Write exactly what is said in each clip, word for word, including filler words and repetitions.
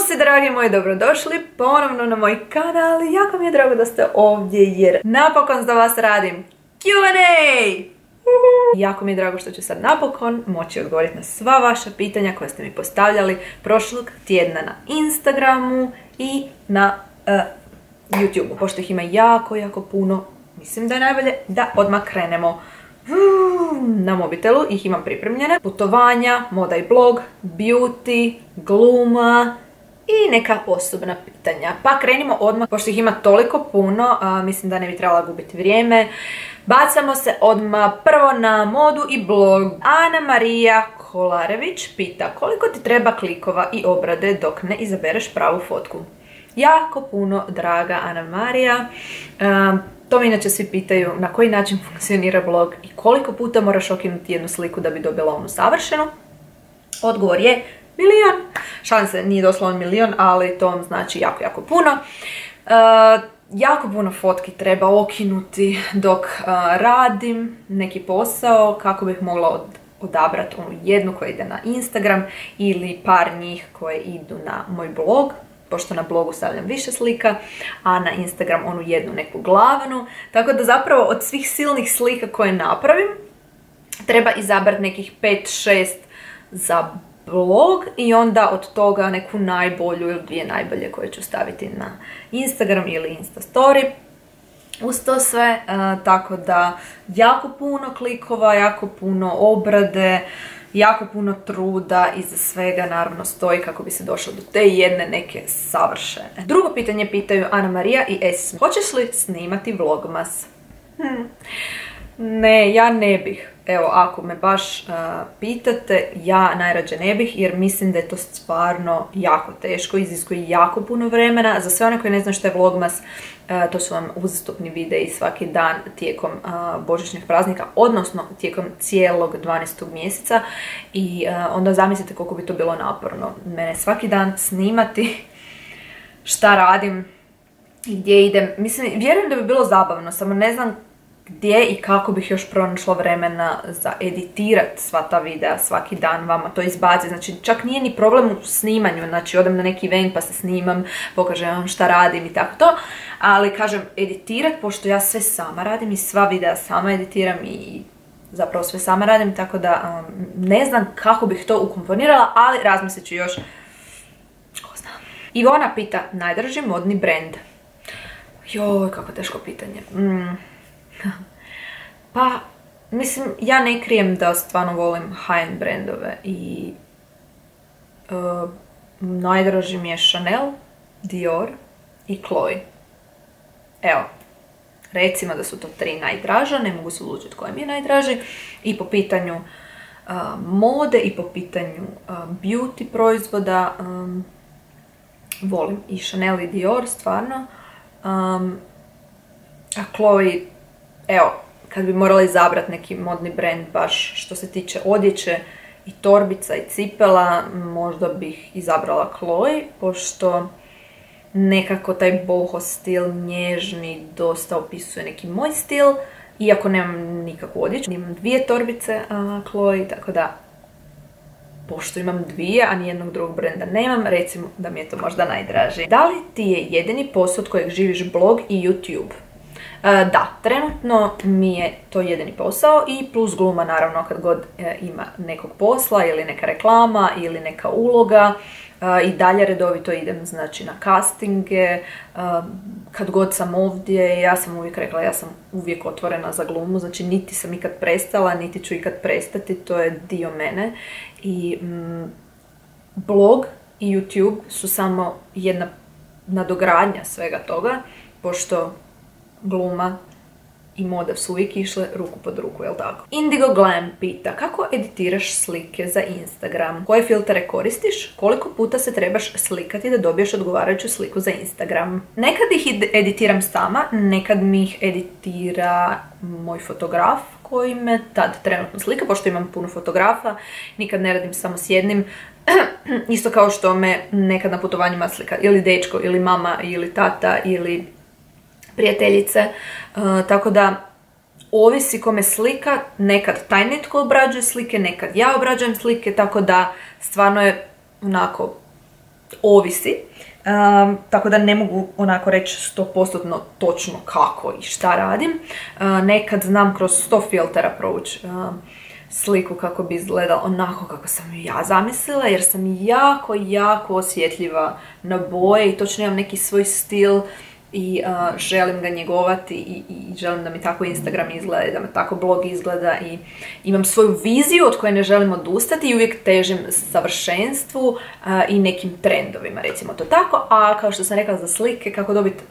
se dragi moji, dobrodošli ponovno na moj kanal. Jako mi je drago da ste ovdje jer napokon za vas radim Q and A. Jako mi je drago što ću sad napokon moći odgovoriti na sva vaša pitanja koja ste mi postavljali prošlog tjedna na Instagramu i na uh, YouTubeu. Pošto ih ima jako, jako puno, mislim da je najbolje da odmah krenemo. Na mobitelu ih imam pripremljene. Putovanja, moda i blog, beauty, gluma i neka osobna pitanja. Pa krenimo odmah, pošto ih ima toliko puno, a, mislim da ne bi trebala gubiti vrijeme. Bacamo se odmah prvo na modu i blog. Ana Marija Kolarević pita koliko ti treba klikova i obrade dok ne izabereš pravu fotku. Jako puno, draga Ana Marija. Um, To me inače svi pitaju na koji način funkcionira blog i koliko puta moraš okinuti jednu sliku da bi dobila onu savršenu. Odgovor je milion. Šalim se, nije doslovno milion, ali to vam znači jako, jako puno. Uh, jako puno fotki treba okinuti dok uh, radim neki posao kako bih mogla od, odabrati onu jednu koja ide na Instagram ili par njih koje idu na moj blog. Pošto na blogu stavljam više slika, a na Instagram onu jednu neku glavnu. Tako da zapravo od svih silnih slika koje napravim, treba izabrati nekih pet šest za blog i onda od toga neku najbolju ili dvije najbolje koje ću staviti na Instagram ili Insta story. Uz to sve, uh, tako da jako puno klikova, jako puno obrade, jako puno truda iza svega naravno stoji kako bi se došlo do te jedne neke savršene. Drugo pitanje pitaju Ana Marija i Esma. Hoćeš li snimati vlogmas? Hm. Ne, ja ne bih. Evo, ako me baš uh, pitate, ja najrađe ne bih jer mislim da je to stvarno jako teško, iziskuje jako puno vremena. Za sve one koji ne znaju što je vlogmas, uh, to su vam uzastopni videi svaki dan tijekom uh, božićnih praznika, odnosno tijekom cijelog dvanaestog mjeseca i uh, onda zamislite koliko bi to bilo naporno. Mene svaki dan snimati šta radim i gdje idem. Mislim, vjerujem da bi bilo zabavno, samo ne znam gdje i kako bih još pronašla vremena za editirati sva ta videa svaki dan, vama to izbaci. Znači čak nije ni problem u snimanju, znači odem na neki event pa se snimam, pokažem vam šta radim i tako to, ali kažem editirat, pošto ja sve sama radim i sva videa sama editiram i zapravo sve sama radim, tako da um, ne znam kako bih to ukomponirala, ali razmislit ću još, ko zna. Ivona pita najdraži modni brand. Joj, kako teško pitanje. Mm. Pa, mislim, ja ne krijem da stvarno volim high-end brandove i uh, najdraži mi je Chanel, Dior i Chloe. Evo, recimo da su to tri najdraža, ne mogu se odlučiti koji mi je najdraži. I po pitanju uh, mode i po pitanju uh, beauty proizvoda um, volim i Chanel i Dior, stvarno. Um, a Chloe, evo, kad bi morala izabrati neki modni brand baš što se tiče odjeće i torbica i cipela, možda bih izabrala Chloe, pošto nekako taj boho stil, nježni, dosta opisuje neki moj stil, iako nemam nikakvu odjeću. Imam dvije torbice a, Chloe, tako da, pošto imam dvije, a nijednog drugog brenda nemam, recimo da mi je to možda najdraži. Da li ti je jedini posao od kojeg živiš blog i YouTube? Da, trenutno mi je to jedini posao i plus gluma naravno kad god ima nekog posla ili neka reklama ili neka uloga. I dalje redovito idem znači na castinge, kad god sam ovdje, ja sam uvijek rekla, ja sam uvijek otvorena za glumu, znači niti sam ikad prestala, niti ću ikad prestati, to je dio mene. I mm, blog i YouTube su samo jedna nadogradnja svega toga, pošto gluma i moda su uvijek išle ruku pod ruku, jel tako? Indigo Glam pita kako editiraš slike za Instagram? Koje filtere koristiš? Koliko puta se trebaš slikati da dobiješ odgovarajuću sliku za Instagram? Nekad ih editiram sama, nekad mi ih editira moj fotograf koji me tad trenutno slika, pošto imam puno fotografa, nikad ne radim samo s jednim. Isto kao što me nekad na putovanjima slika ili dečko, ili mama, ili tata, ili prijateljice, uh, tako da ovisi kome slika, nekad taj netko obrađuje slike, nekad ja obrađujem slike, tako da stvarno je onako ovisi. Um, tako da ne mogu onako reći sto posto točno kako i šta radim. Uh, nekad znam kroz sto filtera provući uh, sliku kako bi izgledala onako kako sam ju ja zamislila, jer sam jako, jako osjetljiva na boje i točno imam neki svoj stil i uh, želim ga njegovati i, i želim da mi tako Instagram izgleda i da me tako blog izgleda i imam svoju viziju od koje ne želim odustati i uvijek težim savršenstvu uh, i nekim trendovima, recimo to tako. A kao što sam rekla za slike, kako dobiti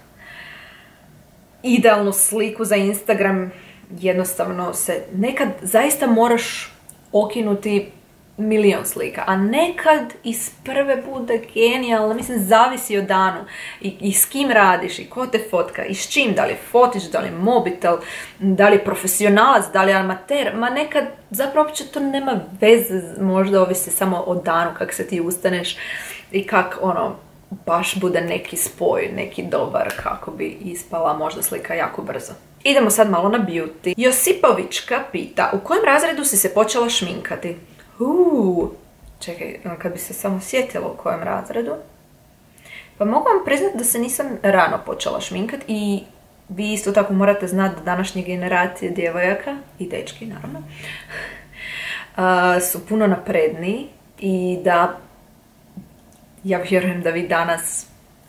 idealnu sliku za Instagram, jednostavno se nekad zaista moraš okinuti milion slika, a nekad iz prve bude genijalno. Mislim, zavisi o danu i, i s kim radiš i ko te fotka i s čim, da li fotiš, da li mobitel, da li profesionalac, da li amater, ma nekad zapravo uopće to nema veze, možda ovisi samo o danu kak se ti ustaneš i kak ono baš bude neki spoj, neki dobar, kako bi ispala možda slika jako brzo. Idemo sad malo na beauty. Josipovićka pita, u kojem razredu si se počela šminkati? Uuu, čekaj, kad bi se samo sjetila u kojem razredu. Pa mogu vam priznati da se nisam rano počela šminkati i vi isto tako morate znati da današnje generacije djevojaka i dečki, naravno, uh, su puno napredniji i da ja vjerujem da vi danas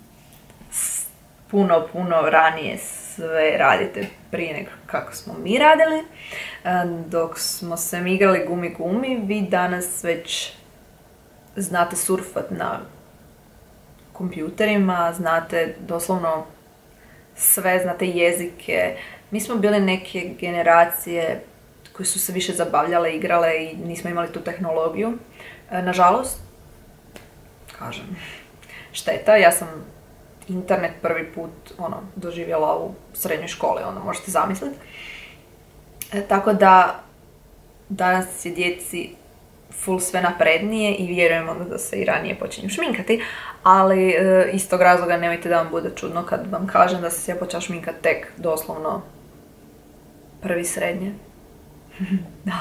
puno, puno ranije sve radite prije nego kako smo mi radili. Dok smo se mi igrali gumi gumi, vi danas već znate surfat na kompjuterima, znate doslovno sve, znate jezike. Mi smo bili neke generacije koje su se više zabavljale, igrale i nismo imali tu tehnologiju. Nažalost, kažem, šteta, ja sam internet prvi put ono, doživjela u srednjoj školi, ono možete zamisliti. E, tako da danas je djeci full sve naprednije i vjerujem onda da se i ranije počinju šminkati, ali e, iz tog razloga nemojte da vam bude čudno kad vam kažem da se ja počela šminkati tek doslovno prvi srednje. Da.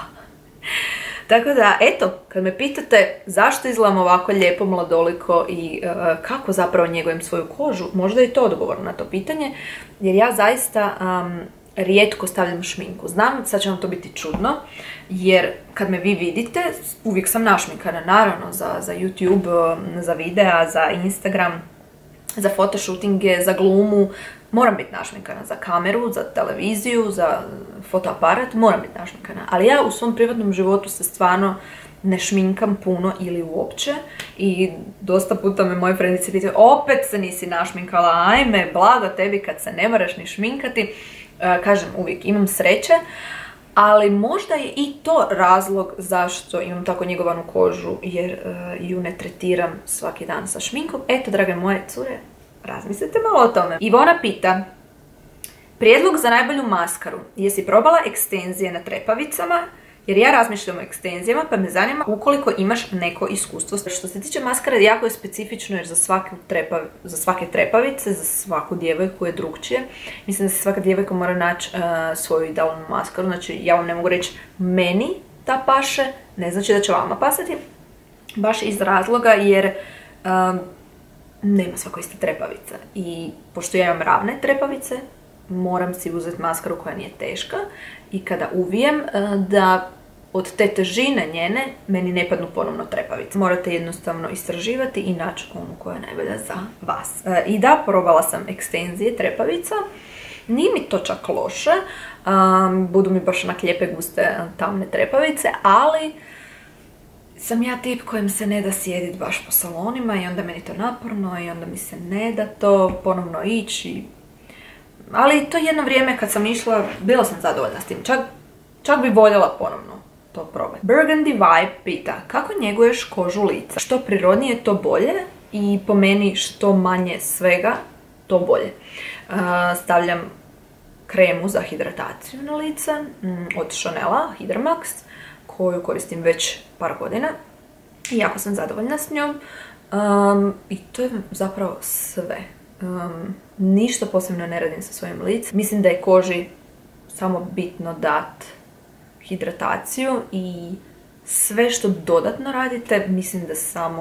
Tako da, eto, kad me pitate zašto izgledam ovako lijepo, mladoliko i uh, kako zapravo njegujem svoju kožu, možda je to odgovor na to pitanje, jer ja zaista um, rijetko stavljam šminku. Znam, sad će vam to biti čudno, jer kad me vi vidite, uvijek sam našminkana, naravno, za, za YouTube, za videa, za Instagram, za fotoshootinge, za glumu, moram biti našminkana, za kameru, za televiziju, za fotoaparat, moram biti našminkana. Ali ja u svom privatnom životu se stvarno ne šminkam puno ili uopće i dosta puta me moje frendice pitaju, opet se nisi našminkala, ajme, blago tebi kad se ne moraš ni šminkati. E, kažem, uvijek imam sreće, ali možda je i to razlog zašto imam tako njegovanu kožu, jer e, ju ne tretiram svaki dan sa šminkom. Eto, drage moje cure, razmislite malo o tome. Ivona pita, prijedlog za najbolju maskaru. Jesi probala ekstenzije na trepavicama? Jer ja razmišljam o ekstenzijama, pa me zanima ukoliko imaš neko iskustvo. Što se tiče maskara, jako je specifično jer za, trepav, za svake trepavice, za svaku djevojku je drugčije. Mislim da se svaka djevojka mora naći uh, svoju idealnu maskaru. Znači, ja vam ne mogu reći meni ta paše, ne znači da će vama pasati. Baš iz razloga jer um, nema svako iste trepavice. I pošto ja imam ravne trepavice, moram si uzeti maskaru koja nije teška i kada uvijem da od te težine njene meni ne padnu ponovno trepavice. Morate jednostavno istraživati i naći onu koja je najbolja za vas. I da, probala sam ekstenzije trepavica. Nije mi to čak loše. Um, budu mi baš onak lijepe, guste, tamne trepavice, ali sam ja tip kojem se ne da sjediti baš po salonima i onda meni to naporno i onda mi se ne da to ponovno ići. Ali to jedno vrijeme kad sam išla, bila sam zadovoljna s tim. Čak, čak bi voljela ponovno to probati. Burgundy Vibe pita, kako njeguješ kožu lica? Što prirodnije, to bolje i po meni što manje svega, to bolje. Uh, stavljam kremu za hidrataciju na lice um, od Chanela, Hydra Max, koju koristim već par godina i jako sam zadovoljna s njom. Um, I to je zapravo sve. Um, ništa posebno ne radim sa svojim licem. Mislim da je koži samo bitno dat hidrataciju i sve što dodatno radite, mislim da samo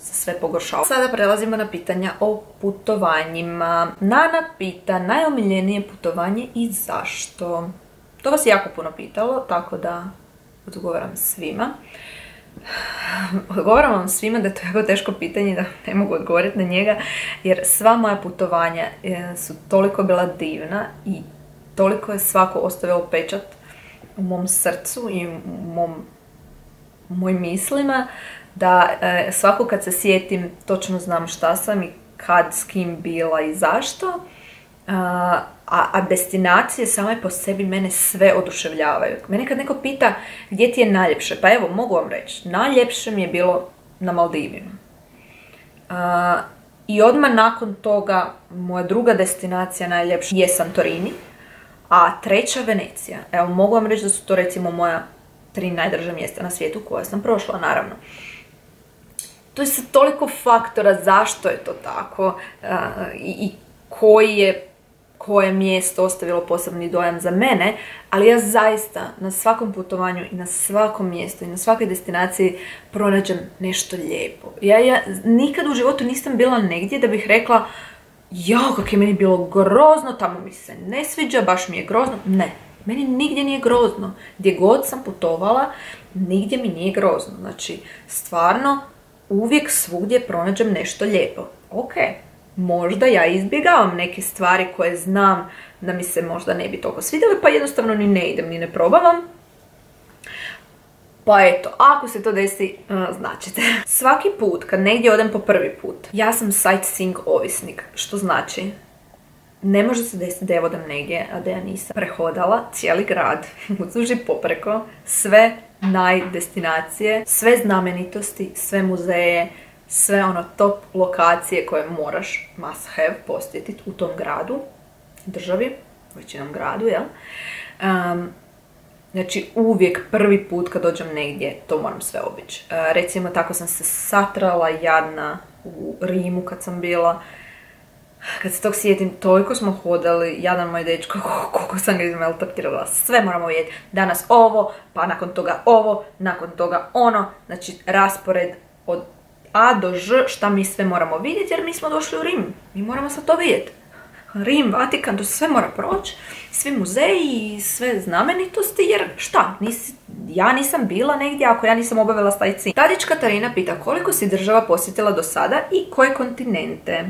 se sve pogoršava. Sada prelazimo na pitanja o putovanjima. Nana pita najomiljenije putovanje i zašto? To vas je jako puno pitalo, tako da odgovaram svima. Odgovaram vam svima da je to jako teško pitanje, da ne mogu odgovoriti na njega, jer sva moja putovanja su toliko bila divna i toliko je svako ostavilo pečat u mom srcu i u mom, u mojim mislima, da e, svako kad se sjetim točno znam šta sam i kad, s kim bila i zašto. A, a destinacije same po sebi mene sve oduševljavaju. Mene kad neko pita gdje ti je najljepše, pa evo, mogu vam reći, najljepše mi je bilo na Maldivima. A, I odmah nakon toga, moja druga destinacija najljepša je Santorini, a treća Venecija. Evo, mogu vam reći da su to recimo moja tri najdraža mjesta na svijetu koja sam prošla, naravno. To je sad toliko faktora zašto je to tako a, i, i koji je koje mjesto ostavilo posebni dojam za mene, ali ja zaista na svakom putovanju i na svakom mjestu i na svakoj destinaciji pronađem nešto lijepo. Ja, ja nikad u životu nisam bila negdje da bih rekla jao, kako je meni bilo grozno, tamo mi se ne sviđa, baš mi je grozno. Ne, meni nigdje nije grozno. Gdje god sam putovala, nigdje mi nije grozno. Znači, stvarno, uvijek svugdje pronađem nešto lijepo. Ok. Možda ja izbjegavam neke stvari koje znam da mi se možda ne bi toliko svidjeli, pa jednostavno ni ne idem, ni ne probavam. Pa eto, ako se to desi, značite. Svaki put kad negdje odem po prvi put, ja sam sightseeing ovisnik, što znači ne može se desiti da ja odem negdje, a da ja nisam prehodala cijeli grad, uzduž i popreko, sve najdestinacije, sve znamenitosti, sve muzeje, sve ono top lokacije koje moraš, must have, posjetiti u tom gradu, državi, većinom gradu, jel? Um, znači, uvijek prvi put kad dođem negdje, to moram sve obići. Uh, recimo, tako sam se satrala jadna u Rimu kad sam bila. Kad se tog sjetim, toliko smo hodali, jadan moj dečko, koliko sam ga izmeltaktirala, sve moramo vidjeti. Danas ovo, pa nakon toga ovo, nakon toga ono. Znači, raspored od A do Ž, šta mi sve moramo vidjeti, jer mi smo došli u Rim. Mi moramo sad to vidjeti. Rim, Vatikan, to sve mora proći. Svi muzeji i sve znamenitosti, jer šta? Nis, ja nisam bila negdje ako ja nisam obavila sightseeing. Tadić Katarina pita koliko si država posjetila do sada i koje kontinente?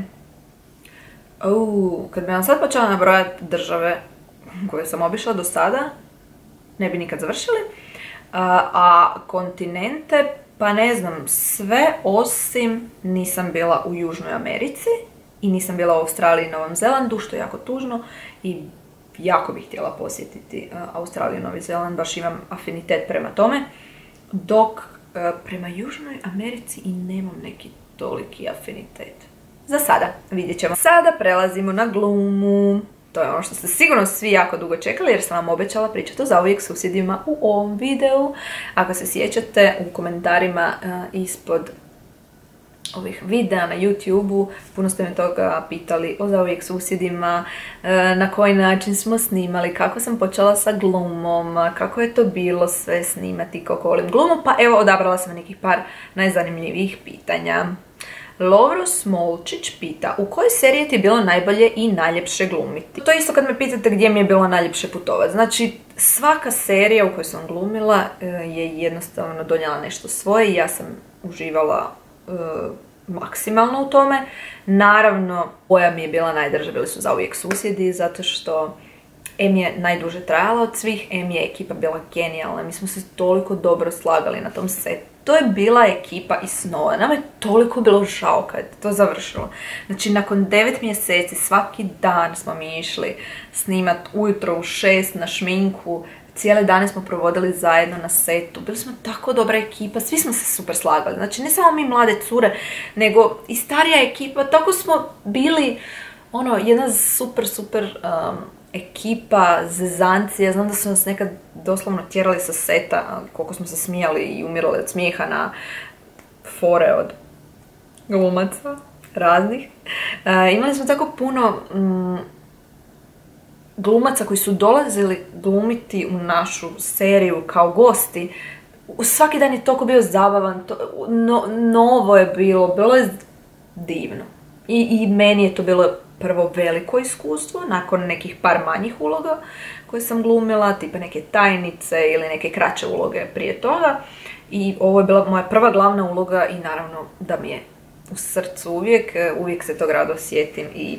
Uuu, kad bi vam sad počela nabrojati države koje sam obišla do sada, ne bi nikad završili. A, a kontinente, pa ne znam, sve osim nisam bila u Južnoj Americi i nisam bila u Australiji i Novom Zelandu, što je jako tužno i jako bih htjela posjetiti uh, Australiju i Novi Zeland, baš imam afinitet prema tome, dok uh, prema Južnoj Americi i nemam neki toliki afinitet. Za sada, vidjet ćemo. Sada prelazimo na glumu. To je ono što ste sigurno svi jako dugo čekali, jer sam vam obećala pričati o Zauvijek susjedima u ovom videu. Ako se sjećate, u komentarima uh, ispod ovih videa na YouTube-u puno ste me toga pitali o Zauvijek susjedima, uh, na koji način smo snimali, kako sam počela sa glumom, kako je to bilo sve snimati, kako volim glumu, pa evo odabrala sam nekih par najzanimljivijih pitanja. Lovro Smolčić pita, u kojoj seriji ti je bilo najbolje i najljepše glumiti? To je isto kad me pitate gdje mi je bilo najljepše putovati. Znači, svaka serija u kojoj sam glumila je jednostavno donijela nešto svoje i ja sam uživala uh, maksimalno u tome. Naravno, koja mi je bila najdraža, bili su Zauvijek susjedi, zato što em je najduže trajala od svih, em je ekipa bila genijalna, mi smo se toliko dobro slagali na tom setu. To je bila ekipa iz snova, nama je toliko bilo žao kad je to završilo. Znači, nakon devet mjeseci, svaki dan smo mi išli snimat ujutro u šest na šminku, cijele dane smo provodili zajedno na setu, bili smo tako dobra ekipa, svi smo se super slagali. Znači, ne samo mi mlade cure, nego i starija ekipa, tako smo bili, ono, jedna super, super um, ekipa, zezancija. Znam da su nas nekad doslovno tjerali sa seta, koliko smo se smijali i umirali od smijeha na fore od glumaca raznih. E, imali smo tako puno mm, glumaca koji su dolazili glumiti u našu seriju kao gosti. svaki dan je toliko bio zabavan, to, no, novo je bilo, bilo je divno. I, I meni je to bilo prvo veliko iskustvo, nakon nekih par manjih uloga koje sam glumila, tipa neke tajnice ili neke kraće uloge prije toga. I ovo je bila moja prva glavna uloga i naravno da mi je u srcu uvijek, uvijek se tog rado sjetim i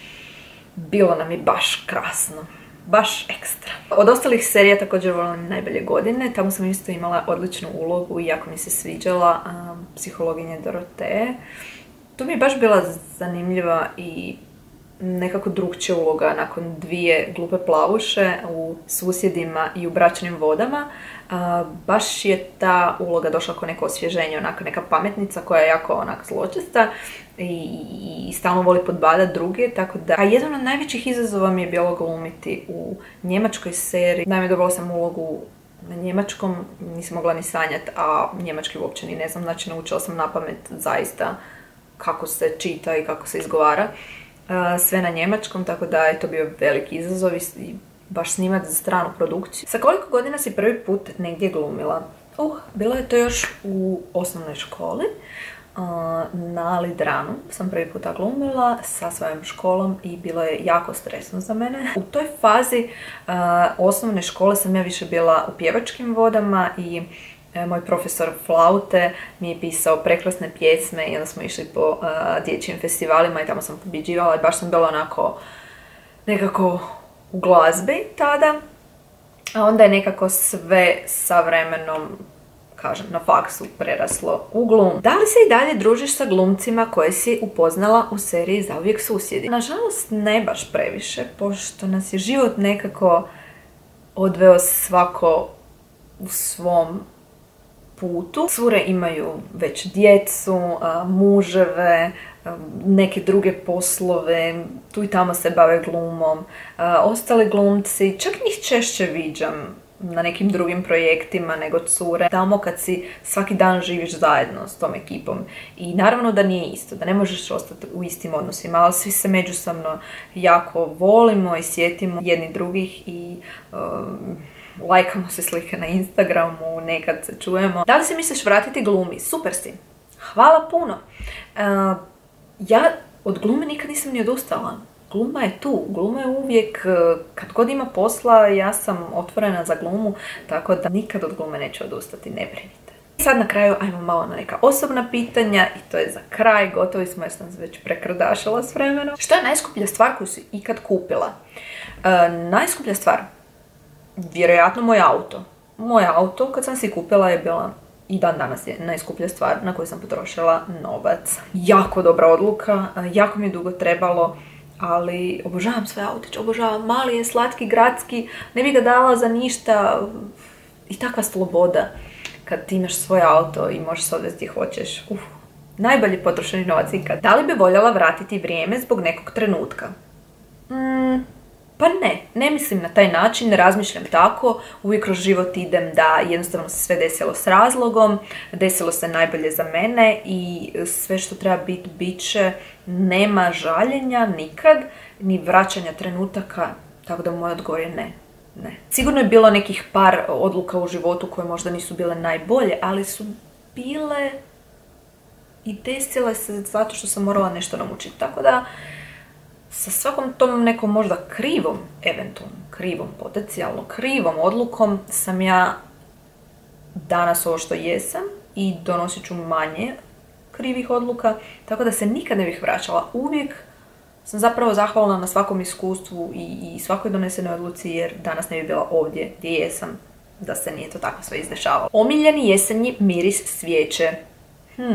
bilo nam je baš krasno. Baš ekstra. Od ostalih serija također volim Najbolje godine. Tamo sam isto imala odličnu ulogu i jako mi se sviđala um, psihologinje Doroteje. To mi je baš bila zanimljiva i nekako drugčija uloga nakon dvije glupe plavuše u Susjedima i u Bračnim vodama. Uh, baš je ta uloga došla kao neko osvježenje, onako neka pametnica koja je jako onak zločesta i, i stalno voli podbadat druge, tako da... A jedan od najvećih izazova mi je bilo glumiti u njemačkoj seriji. Naime, dobila sam ulogu na njemačkom, nisam mogla ni sanjati, a njemački uopće ni ne znam, znači naučila sam napamet zaista kako se čita i kako se izgovara. Uh, sve na njemačkom, tako da je to bio veliki izazov i baš snimati za stranu produkciju. Sa koliko godina si prvi put negdje glumila? Uh, bilo je to još u osnovnoj školi. Uh, na Lidranu sam prvi puta glumila sa svojom školom i bilo je jako stresno za mene. U toj fazi uh, osnovne škole sam ja više bila u pjevačkim vodama i uh, moj profesor flaute mi je pisao prekrasne pjesme i onda smo išli po uh, dječjim festivalima i tamo sam pobjeđivala i baš sam bila onako nekako u glazbi tada, a onda je nekako sve sa vremenom, kažem, na faksu preraslo u glum. Da li se i dalje družiš sa glumcima koje si upoznala u seriji Zauvijek susjedi? Nažalost, ne baš previše, pošto nas je život nekako odveo svako u svom putu. Cure imaju već djecu, muževe, neke druge poslove, tu i tamo se bave glumom. Ostali glumci, čak njih češće viđam na nekim drugim projektima nego cure. Tamo kad si svaki dan živiš zajedno s tom ekipom. I naravno da nije isto, da ne možeš ostati u istim odnosima, ali svi se međusobno jako volimo i sjetimo jedni drugih i um, lajkamo se slike na Instagramu, nekad se čujemo. Da li se misliš vratiti glumi? Super si. Hvala puno. Uh, ja od glume nikad nisam ni odustala. Gluma je tu, gluma je uvijek, kad god ima posla, ja sam otvorena za glumu, tako da nikad od glume neću odustati, ne brinite. Sad na kraju ajmo malo na neka osobna pitanja i to je za kraj, gotovi smo jer sam se već prekrdašila s vremenom. Što je najskuplja stvar koju si ikad kupila? E, najskuplja stvar? Vjerojatno moj auto. Moj auto kad sam si kupila je bila i dan danas je najskuplja stvar na koju sam potrošila novac. Jako dobra odluka, jako mi je dugo trebalo, ali obožavam svoj autić, obožavam, mali je, slatki, gradski, ne bi ga dala za ništa i takva sloboda kad ti imaš svoj auto i možeš se odvesti gdje hoćeš. Uf, najbolji potrošeni novac ikad. Da li bi voljela vratiti vrijeme zbog nekog trenutka? Mm, pa ne, ne mislim na taj način, ne razmišljam tako, uvijek kroz život idem da jednostavno se sve desilo s razlogom, desilo se najbolje za mene i sve što treba biti, bit će, nema žaljenja nikad, ni vraćanja trenutaka, tako da moj odgovor je ne. Ne. Sigurno je bilo nekih par odluka u životu koje možda nisu bile najbolje, ali su bile i desile se zato što sam morala nešto naučiti, tako da sa svakom tom nekom možda krivom, eventualno krivom, potencijalno krivom odlukom sam ja danas ovo što jesam i donosit ću manje krivih odluka, tako da se nikad ne bih vraćala. Uvijek sam zapravo zahvalna na svakom iskustvu i, i svakoj donesenoj odluci jer danas ne bi bila ovdje gdje jesam da se nije to tako sve izdešavalo. Omiljeni jesenji miris svijeće. Hmm.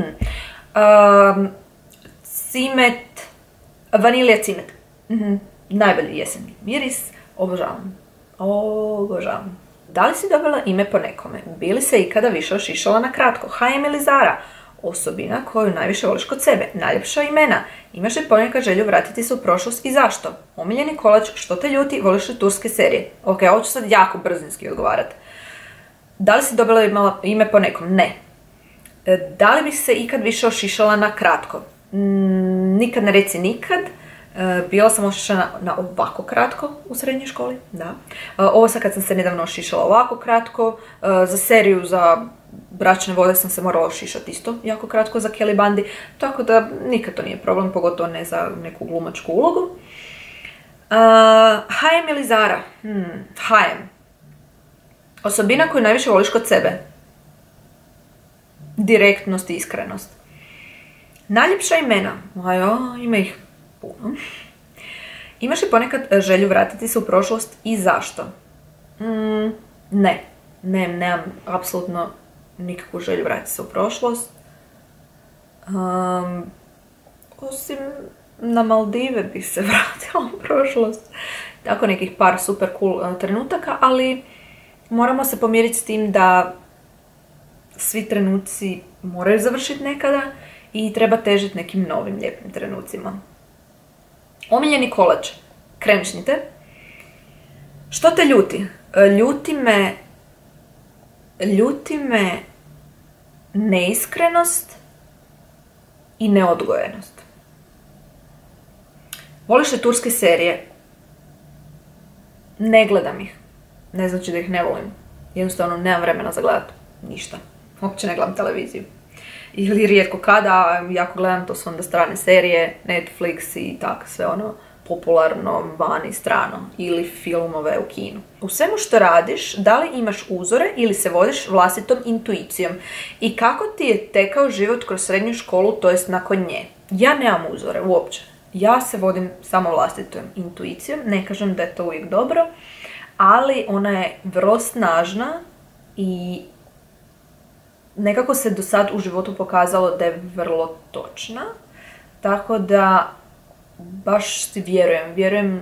Um, cimet, vanilija cimet. Mm-hmm. Najbolji jesenji miris. Obožavam. Obožavam. Da li si dobila ime po nekome? Bi li se ikada više ošišala na kratko? H M ili Zara? Osobina koju najviše voliš kod sebe. Najljepša imena. Imaš li ponekad želju vratiti se u prošlost i zašto? Omiljeni kolač, što te ljuti, voliš li turske serije? Ok, ovo ću sad jako brzinski odgovarati. Da li si dobila ime po nekom? Ne. Da li bi se ikad više ošišala na kratko? Nikad ne reci nikad. Bila sam ošišana na ovako kratko u srednjoj školi, da. Ovo sad kad sam se nedavno ošišala ovako kratko, za seriju za bračne vode sam se morala šišati isto jako kratko za Kelly Bundy, tako da nikad to nije problem, pogotovo ne za neku glumačku ulogu. Uh, H M ili Zara? Hmm, H M. Osobina koju najviše voliš kod sebe? Direktnost i iskrenost. Najljepša imena? Ajo, ima ih puno. Imaš li ponekad želju vratiti se u prošlost i zašto? Mm, ne. Ne, nemam apsolutno nikakvu želju vratiti se u prošlost. Um, osim na Maldive bih se vratila u prošlost. Tako nekih par super cool uh, trenutaka, ali moramo se pomiriti s tim da svi trenuci moraju završiti nekada i treba težiti nekim novim lijepim trenucima. Omiljeni kolač. Kremšnite. Što te ljuti? Ljuti me... Ljuti me neiskrenost i neodgojenost. Voliš li turske serije? Ne gledam ih. Ne znači da ih ne volim. Jednostavno nemam vremena za gledati ništa. Uopće ne gledam televiziju. Ili rijetko kada, jako gledam, to su onda strane serije, Netflix i tako sve ono popularno vani strano ili filmove u kinu. U svemu što radiš, da li imaš uzore ili se vodiš vlastitom intuicijom? I kako ti je tekao život kroz srednju školu, to jest nakon nje? Ja nemam uzore uopće. Ja se vodim samo vlastitom intuicijom, ne kažem da je to uvijek dobro, ali ona je vrlo snažna i nekako se do sad u životu pokazalo da je vrlo točna. Tako da baš si vjerujem, vjerujem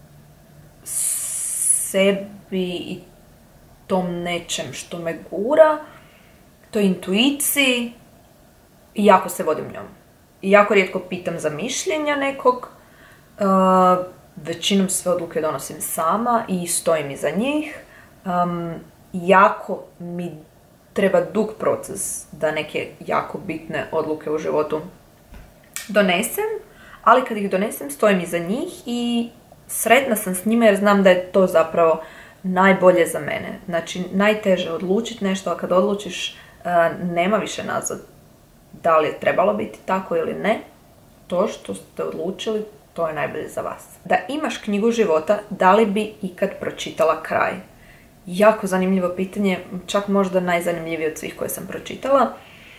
sebi i tom nečem što me gura, toj intuiciji i jako se vodim njom. I jako rijetko pitam za mišljenja nekog, uh, većinom sve odluke donosim sama i stojim iza njih. Um, jako mi treba dug proces da neke jako bitne odluke u životu donesem, ali kad ih donesem stojim iza njih i sretna sam s njima jer znam da je to zapravo najbolje za mene. Znači, najteže odlučiti nešto, a kad odlučiš nema više nazad. Da li je trebalo biti tako ili ne, to što ste odlučili, to je najbolje za vas. Da imaš knjigu života, da li bi ikad pročitala kraj? Jako zanimljivo pitanje, čak možda najzanimljivije od svih koje sam pročitala.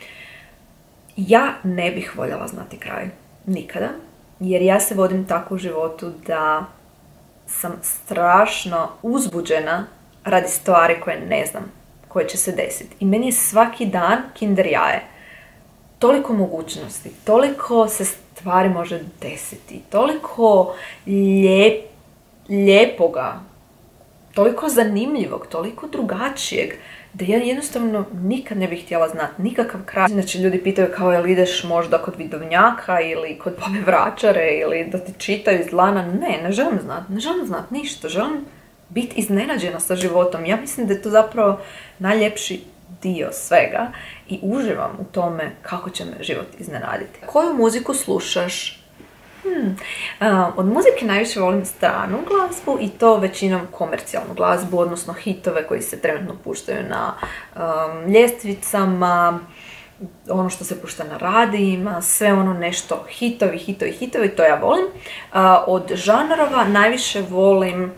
Ja ne bih voljela znati kraj. Nikada. Jer ja se vodim tako u životu da sam strašno uzbuđena radi stvari koje ne znam, koje će se desiti. I meni je svaki dan kinder jaje. Toliko mogućnosti, toliko se stvari može desiti, toliko lijep, lijepoga, toliko zanimljivog, toliko drugačijeg, da ja jednostavno nikad ne bih htjela znati nikakav kraj. Znači, ljudi pitaju kao jel ideš možda kod vidovnjaka ili kod babe vračare ili da ti čitaju iz dlana. Ne, ne želim znati, ne želim znati ništa, želim biti iznenađena sa životom. Ja mislim da je to zapravo najljepši dio svega i uživam u tome kako će me život iznenaditi. Koju muziku slušaš? Hmm. Uh, od muzike najviše volim stranu glazbu i to većinom komercijalnu glazbu, odnosno hitove koji se trenutno puštaju na um, ljestvicama, ono što se pušta na radijima, sve ono nešto hitovi, hitovi, hitovi, to ja volim. Uh, od žanrova najviše volim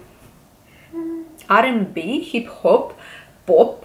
R and B, hip hop, pop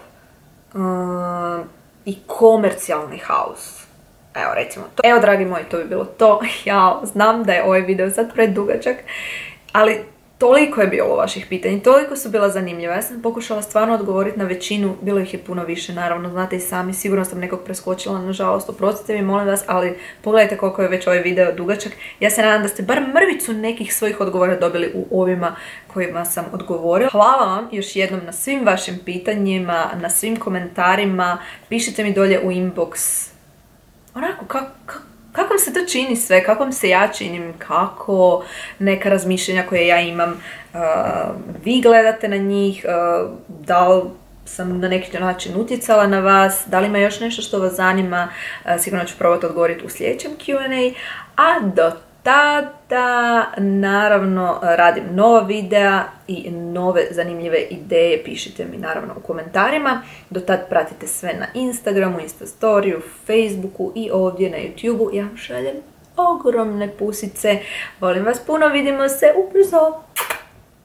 uh, i komercijalni house. Evo, recimo to. Evo, dragi moji, to bi bilo to. Ja znam da je ovaj video sad predugačak, ali toliko je bilo vaših pitanja, toliko su bila zanimljiva. Ja sam pokušala stvarno odgovoriti na većinu, bilo ih je puno više, naravno, znate i sami, sigurno sam nekog preskočila, nažalost, oprostite mi, molim vas, ali pogledajte koliko je već ovaj video dugačak. Ja se nadam da ste bar mrvicu nekih svojih odgovora dobili u ovima kojima sam odgovorila. Hvala vam još jednom na svim vašim pitanjima, na svim komentarima, pišite mi dolje u inbox. Onako, kako, kako, kako vam se to čini sve, kako vam se ja činim, kako neka razmišljenja koje ja imam, uh, vi gledate na njih, uh, da li sam na neki način utjecala na vas, da li ima još nešto što vas zanima, uh, sigurno ću probati odgovoriti u sljedećem Q and A, a do tada naravno radim nova videa i nove zanimljive ideje. Pišite mi naravno u komentarima. Do tad pratite sve na Instagramu, Instastoriju, Facebooku i ovdje na YouTubeu. Ja vam šaljem ogromne pusice. Volim vas puno, vidimo se ubrzo.